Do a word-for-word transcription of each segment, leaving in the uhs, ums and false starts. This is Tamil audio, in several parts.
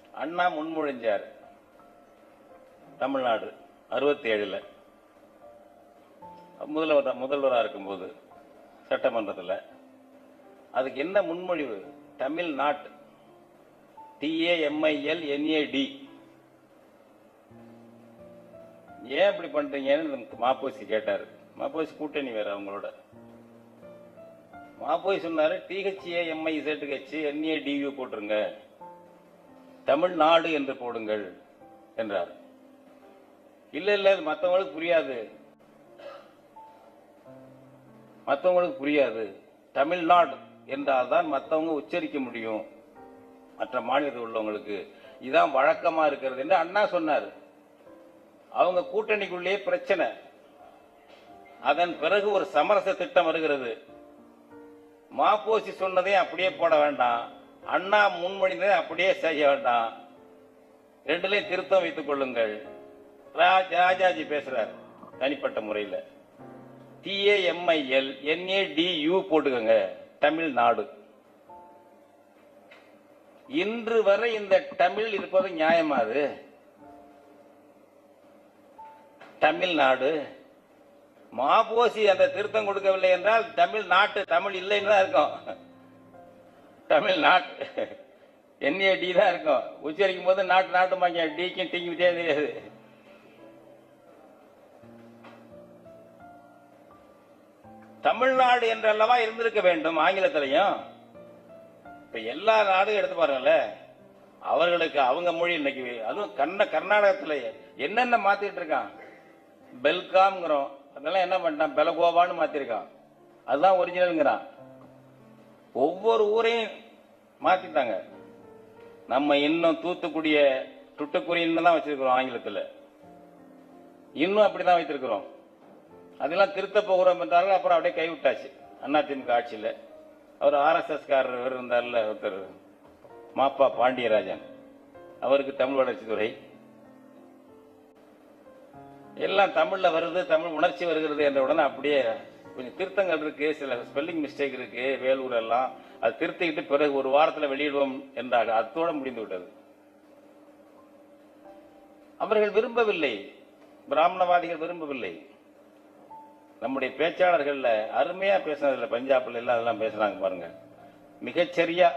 அண்ணா முன்மொழிஞ்சார் தமிழ்நாடு அறுபத்தி ஏழுல முதல்வர் முதல்வராக இருக்கும்போது சட்டமன்றத்தில் அதுக்கு என்ன முன்மொழிவு? தமிழ்நாட்டு டிஏஎம்ஐஎல் என்ஏடி. ஏன் இப்படி பண்றீங்கன்னு மாப்போசி கேட்டாரு. மாப்போசி கூட்டணி வேற அவங்களோட. மாப்போசி சொன்னாரு டிஹெச்ஏஎம்ஐஇசெட்ஹெச் என்ஏடியூ போட்டுருங்க, தமிழ்நாடு என்று போடுங்கள் என்றார். இல்ல இல்ல மற்றவங்களுக்கு புரியாது, மற்றவங்களுக்கு புரியாது, தமிழ்நாடு என்றால் தான் மற்றவங்க உச்சரிக்க முடியும், மற்ற மாநிலத்தில் உள்ளவங்களுக்கு இதுதான் வழக்கமா இருக்கிறது என்று அண்ணா சொன்னார். அவங்க கூட்டணிக்குள்ளே பிரச்சனை. அதன் பிறகு ஒரு சமரச திட்டம் வருகிறது. மாப்போசி சொன்னதே அப்படியே போட வேண்டாம், அண்ணா முன்மொழிந்ததை அப்படியே செய்ய வேண்டாம், ரெண்டுலையும் திருத்தம் வைத்துக் கொள்ளுங்கள். ராஜாஜி பேசுறார் தனிப்பட்ட முறையில். டிஏஎம்ஐஎல் என்ஏடியூ போட்டுக்கோங்க, தமிழ்நாடு. இன்று வரை இந்த தமிழ் இருப்பது நியாயமாது? தமிழ்நாடு. மாப்போசி அந்த திருத்தம் கொடுக்கவில்லை என்றால் தமிழ்நாட்டு தமிழ் இல்லைன்னு தான் இருக்கும். தமிழ்நாட்டு என்ஏடி தான் இருக்கும். உச்சரிக்கும் போது நாட்டு நாட்டு மாங்க டிக்கும் டிக்கும் தெரியாது. தமிழ்நாடு என்றல்லவா இருந்திருக்க வேண்டும் ஆங்கிலத்திலையும். இப்ப எல்லா நாடும் எடுத்து பாருங்களேன், அவர்களுக்கு அவங்க மொழி இன்னைக்கு அதுவும் கர்ண கர்நாடகத்துல என்னென்ன மாத்திட்டு இருக்கான். பெல்காம்ங்கிறோம், அதெல்லாம் என்ன பண்ணிட்டான், பெலகோவான்னு மாத்திருக்கான், அதுதான் ஒரிஜினல்ங்கிறான். ஒவ்வொரு ஊரையும் மாத்திட்டாங்க. நம்ம இன்னும் தூத்துக்குடிய துட்டுக்குடின்னு தான் வச்சிருக்கிறோம் ஆங்கிலத்தில், இன்னும் அப்படிதான் வைத்திருக்கிறோம். அதெல்லாம் திருத்த போகிறோம் என்றார்கள். அப்புறம் அப்படியே கைவிட்டாச்சு அதிமுக ஆட்சியில். அவர் ஆர்எஸ்எஸ் காரர் இருந்தார்ல ஒருத்தர், மாப்பா பாண்டியராஜன், அவருக்கு தமிழ் வளர்ச்சித்துறை எல்லாம் தமிழ்ல வருது, தமிழ் உணர்ச்சி வருகிறது என்ற உடனே அப்படியே கொஞ்சம் திருத்தங்கள் இருக்கு, சில ஸ்பெல்லிங் மிஸ்டேக் இருக்கு வேலூர் எல்லாம், அது திருத்திக்கிட்டு பிறகு ஒரு வாரத்தில் வெளியிடுவோம் என்றார்கள். அத்தோடு முடிந்து விட்டது. அவர்கள் விரும்பவில்லை, பிராமணவாதிகள் விரும்பவில்லை. நம்முடைய பேச்சாளர்கள் அருமையா பேசினதில்ல, பஞ்சாப்ல எல்லாம் அதெல்லாம் பேசுறாங்க பாருங்க, மிகச்சரியா.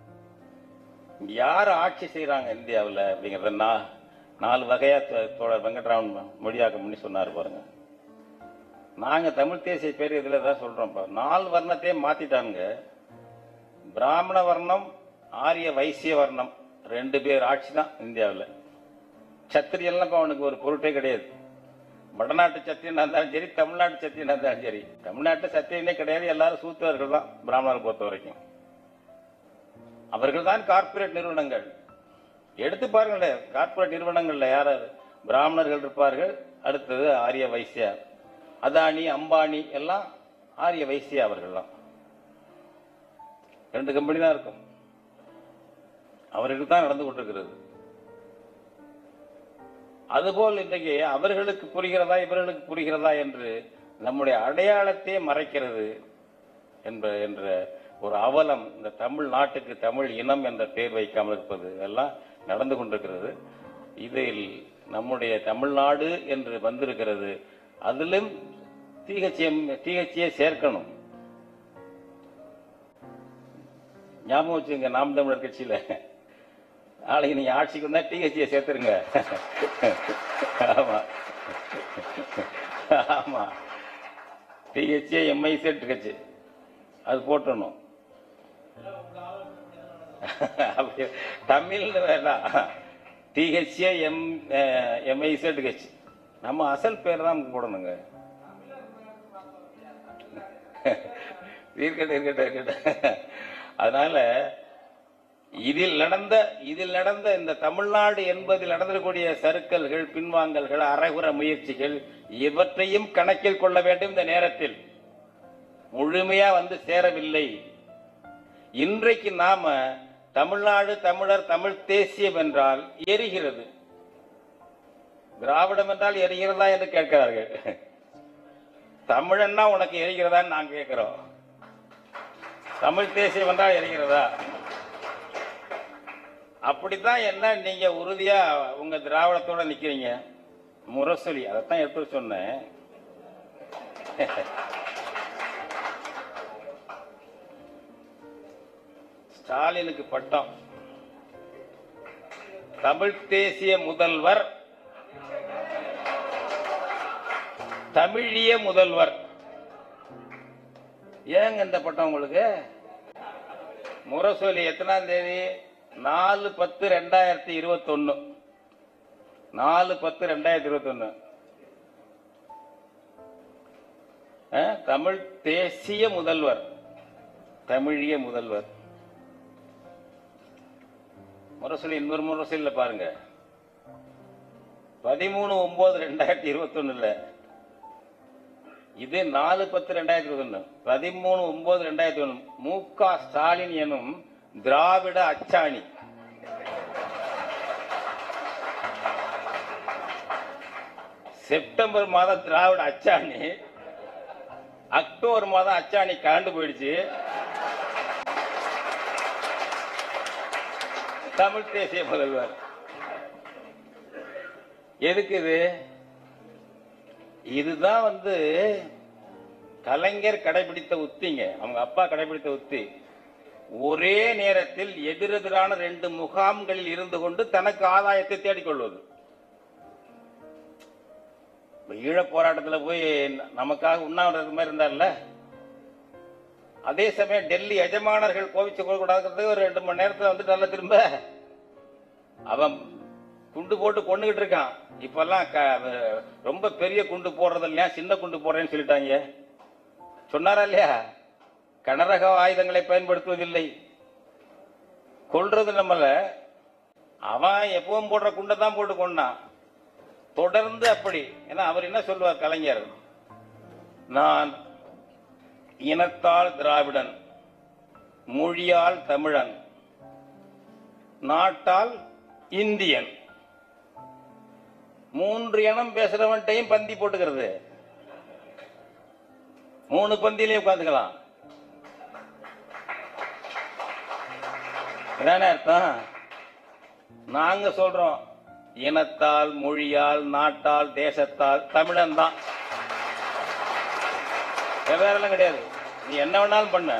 யார் ஆட்சி செய்யறாங்க இந்தியாவில் அப்படிங்கறத நாலு வகையா தோழர் வெங்கட்ராமன் மொழியாக்கம் பண்ணி சொன்னார் பாருங்க. நாங்க தமிழ் தேசிய பேர் இதுல தான் சொல்றோம். நாலு வர்ணத்தையே மாத்திட்டாங்க. பிராமண வர்ணம், ஆரிய வைசிய வர்ணம், ரெண்டு பேர் ஆட்சி தான் இந்தியாவில். சத்திரியெல்லாம் இப்ப அவனுக்கு ஒரு பொருட்டே கிடையாது. வடநாட்டு சத்திரியனா இருந்தாலும் சரி, தமிழ்நாட்டு சத்திரியனா இருந்தாலும் சரி, தமிழ்நாட்டு சத்திரியனே கிடையாது, எல்லாரும் சூத்திரர்கள் தான் பிராமணரை பொறுத்த வரைக்கும். அவர்கள் தான் கார்பரேட் நிறுவனங்கள். எடுத்து பாருங்களேன், கார்பரேட் நிறுவனங்கள்ல யார் பிராமணர்கள் இருப்பார்கள். அடுத்தது ஆரிய வைசியா, அதானி அம்பானி எல்லாம் ஆரிய வைசியா அவர்கள்லாம். ரெண்டு கம்பெனி தான் இருக்கும். அவர்களுக்கு தான் நடந்து கொண்டிருக்கிறது. அதுபோல் இன்றைக்கு அவர்களுக்கு புரிகிறதா இவர்களுக்கு புரிகிறதா என்று நம்முடைய அடையாளத்தை மறைக்கிறது என்ற என்ற ஒரு அவலம் இந்த தமிழ்நாட்டுக்கு தமிழ் இனம் என்ற பெயர் வைக்காமல் இருப்பது எல்லாம் நடந்து கொண்டிருக்கிறது. இதில் நம்முடைய தமிழ்நாடு என்று வந்திருக்கிறது. அதிலும் டிஹெச்எம் டிஹெச்ஏ சேர்க்கணும். ஞாபகம் வச்சுங்க, நாம் தமிழர் கட்சியில நாளைக்கு நீங்க ஆட்சிக்கு வந்தா டிஹெச்ஏ சேர்த்துருங்க. ஆமா ஆமா, டிஹெச்ஏ எம்ஐசெட் கட்சி அது போட்டணும். தமிழ் வேண்டாம், டிஹெச்ஏ எம் எம்ஐசெட் கட்சி. நம்ம அசல் பேர் தான் போடணுங்க. இருக்கட்டும் இருக்கட்டும் இருக்கட்டும். அதனால இதில் நடந்த இதில் நடந்த இந்த தமிழ்நாடு என்பதில் நடந்திருக்கக்கூடிய சறுக்கல்கள், பின்வாங்கல்கள், அரைகுற முயற்சிகள் இவற்றையும் கணக்கில் கொள்ள வேண்டும். இந்த நேரத்தில் முழுமையா வந்து சேரவில்லை. இன்றைக்கு நாம தமிழ்நாடு, தமிழர், தமிழ் தேசியம் என்றால் எரிகிறது. திராவிடம் என்றால் எரிகிறதா என்று கேட்கிறார்கள். தமிழன்னா உனக்கு எரிகிறதான்னு நாங்க கேட்கிறோம். தமிழ் தேசியம் என்றால் எரிகிறதா? அப்படித்தான் என்ன நீங்க உறுதியா உங்க திராவிடத்தோட நிக்கிறீங்க. முரசொலி அதைத்தான் எடுத்து சொன்னேன். ஸ்டாலினுக்கு பட்டம் தமிழ் தேசிய முதல்வர், தமிழிய முதல்வர். ஏங்க இந்த பட்டம் உங்களுக்கு? முரசொலி எத்தனாம் தேதி? நாலு பத்து ரெண்டாயிரத்தி இருபத்தி ஒன்னு நாலு பத்து ரெண்டாயிரத்தி இருபத்தி ஒன்னு தமிழ் தேசிய முதல்வர், தமிழிய முதல்வர். முரசொலி இன்னொரு முரசொலியில பாருங்க, பதிமூணு ஒன்பது ரெண்டாயிரத்தி இருபத்தி ஒண்ணுல இது நாலு பத்து ரெண்டாயிரத்தி இருபத்தி ஒண்ணு பதிமூணு ஒன்பது ரெண்டாயிரத்தி ஒண்ணு மு க ஸ்டாலின் எனும் திராவிட அச்சாணி செப்டம்பர் மாதம் திராவிட அச்சாணி, அக்டோபர் மாதம் அச்சாணி கலந்து போயிடுச்சு. தமிழ் தேசிய முதல்வர் எதுக்கு இது? இதுதான் வந்து கலைஞர் கடைபிடித்த உத்திங்க, அவங்க அப்பா கடைபிடித்த உத்தி. ஒரே நேரத்தில் எதிரெதிரான ரெண்டு முகாம்களில் இருந்து கொண்டு தனக்கு ஆதாயத்தை தேடிக்கொள்வது. ஈழ போராட்டத்தில் போய் நமக்காக உண்ணாவிரதம் மாதிரி இருந்தார்ல, அதே சமயம் டெல்லி எஜமானர்கள் கோவிச்சு கூடாது ஒரு ரெண்டு மணி நேரத்தில் வந்துட்டு நல்ல திரும்ப அவன் குண்டு போட்டு கொண்டுகிட்டு இருக்கான். இப்பெல்லாம் ரொம்ப பெரிய குண்டு போடுறது இல்லையா, சின்ன குண்டு போடுறேன்னு சொல்லிட்டாங்க. சொன்னாரா இல்லையா? கனரக ஆயுதங்களை பயன்படுத்துவதில்லை, கொள்றது நம்மள. அவன் எப்பவும் போடுற குண்டை தான் போட்டு கொண்டான் தொடர்ந்து. அப்படி ஏன்னா அவர் என்ன சொல்லுவார் கலைஞர், நான் இனத்தால் திராவிடன், மொழியால் தமிழன், நாட்டால் இந்தியன். மூன்று இனம் பேசுறவன்ட்டையும் பந்தி போட்டுக்கிறது, மூணு பந்தியிலே உட்காந்துக்கலாம். இதானே அர்த்தம்? நாங்க சொல்றோம் இனத்தால், மொழியால், நாட்டால், தேசத்தால் தமிழன் தான், வேறெல்லாம் கிடையாது. நீ என்ன வேணாலும் பண்ண.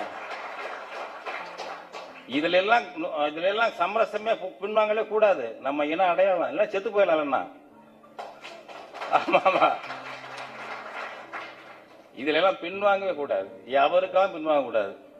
இதுல எல்லாம் இதுல எல்லாம் சமரசமே பின்வாங்கலே கூடாது. நம்ம இன அடையாளம் எல்லாம் செத்து போயிடலாம். ஆமா ஆமா, இதுல எல்லாம் பின்வாங்கவே கூடாது, எவருக்காகவும் பின்வாங்க கூடாது.